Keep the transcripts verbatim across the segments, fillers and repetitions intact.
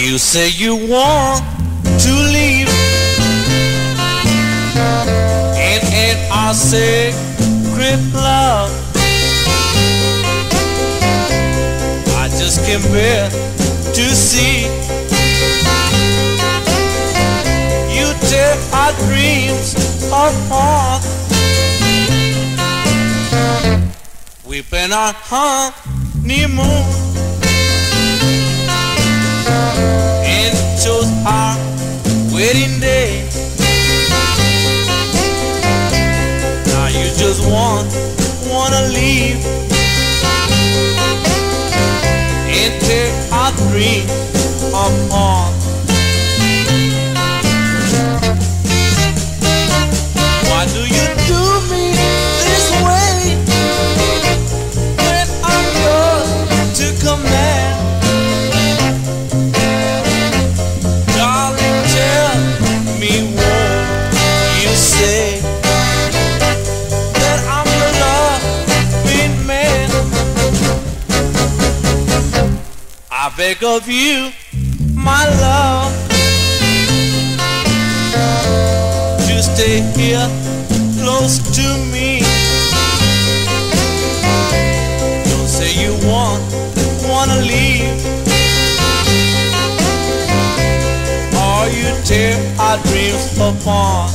You say you want to leave, and in our secret love, I just can't bear to see you tear our dreams apart. We've been on honeymoon and chose our wedding day. Now you just want, wanna leave and tear our dreams apart. Why do you do me this way when I'm yours to command? Darling, tell me, won't you say that I'm your loving man? I beg of you, my love, to stay here close to me. Don't say you want, wanna leave, or you tear our dreams apart.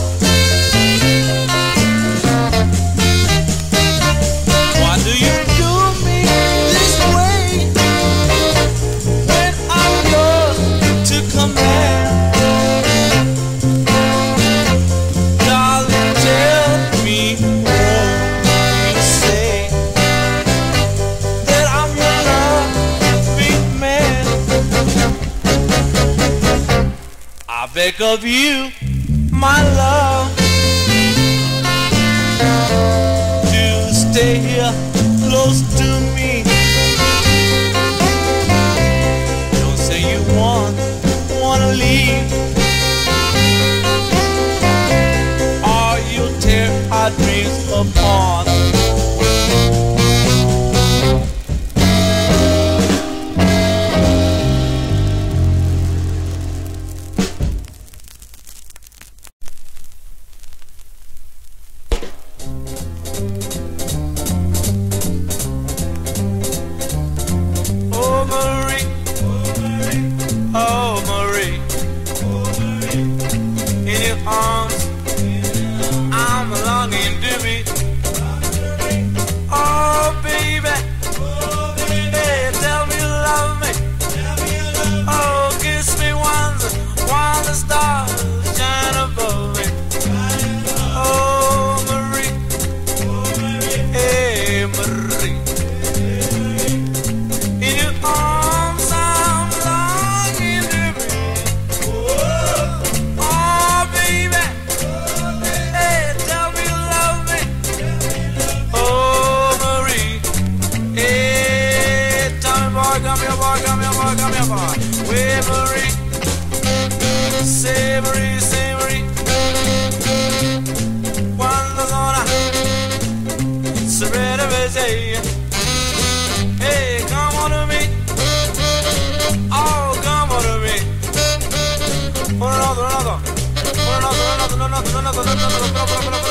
Why do you do me this way when I'm yours to command? Darling, tell me, won't you say that I'm your loving man? I beg of you, my love, to stay here close to me. Don't say you want, wanna leave, or you'll tear our dreams apart. Oh Marie, oh Marie, in your arms I'm longing to be. Oh baby, hey, tell me you love me. Oh, kiss me once while the stars shine above me. Oh Marie, hey Marie, in your arms I'm longing to be. Oh baby, hey, tell me you love me. Oh Marie, hey, tell me boy, come here boy, come here boy, come here boy. Wait Marie, say Marie, say Marie, quando sono sapere vedere. Hey, come on to me, oh come on to me. Another, another, another, another, another, another, another, another, another, another,